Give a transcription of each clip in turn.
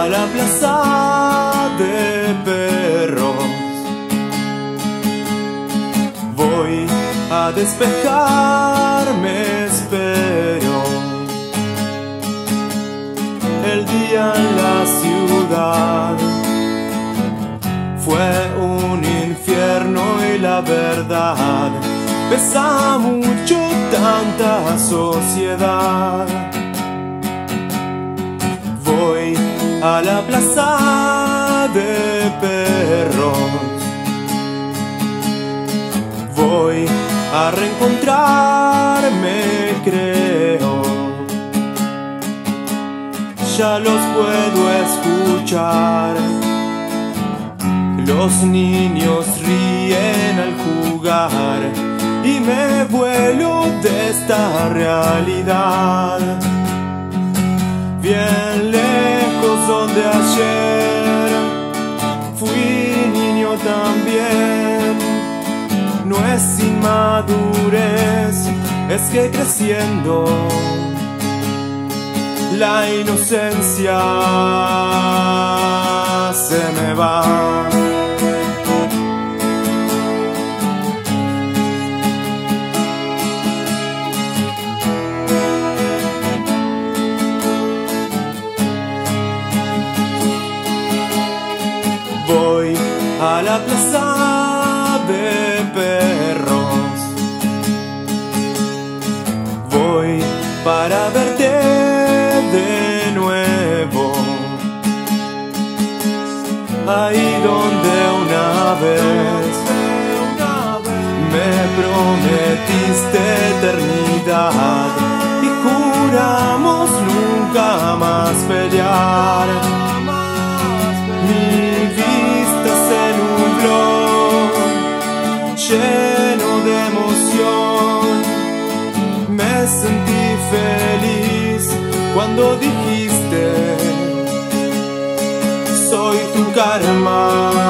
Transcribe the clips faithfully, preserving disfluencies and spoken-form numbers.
la plaza de perros. Voy a despejarme, espero. El día en la ciudad fue un infierno y la verdad pesa mucho tanta sociedad. Voy a la plaza de perros. Voy a reencontrarme, creo. Ya los puedo escuchar. Los niños ríen al jugar y me vuelo de esta realidad. Bien lejos donde ayer fui niño también. No es inmadurez, es que creciendo la inocencia se me va. Voy a la plaza de perros. Voy para verte de nuevo. Ahí donde una vez me prometiste eternidad y juramos nunca más pelear. Mi vista se nubló, lleno de emoción. Me sentí feliz cuando dijiste: soy tu karma.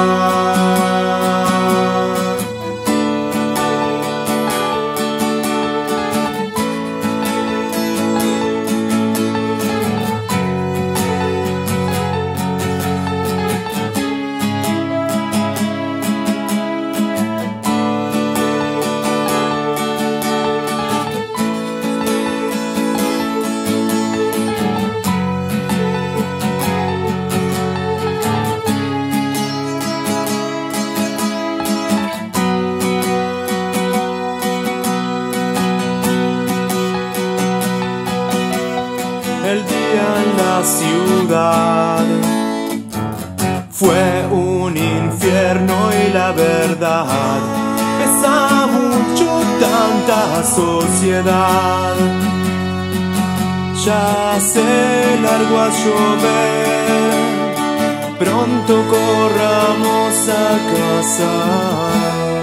El día en la ciudad fue un infierno y la verdad pesa mucho tanta sociedad. Ya se largó a llover, pronto corramos a casa.